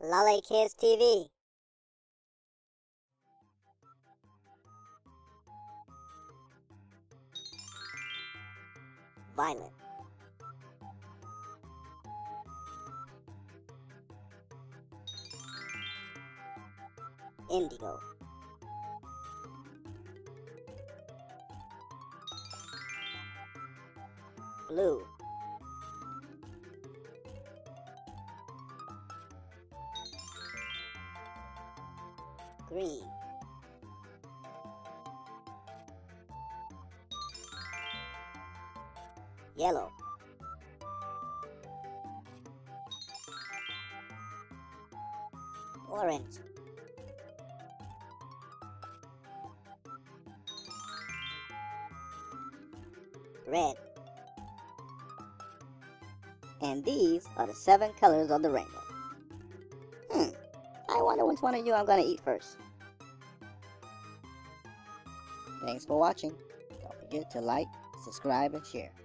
Lalay Kids TV. Violet. Indigo. Blue. Green. Yellow. Orange. Red. And these are the 7 colors of the rainbow. I wonder which one of you I'm gonna eat first. Thanks for watching. Don't forget to like, subscribe, and share.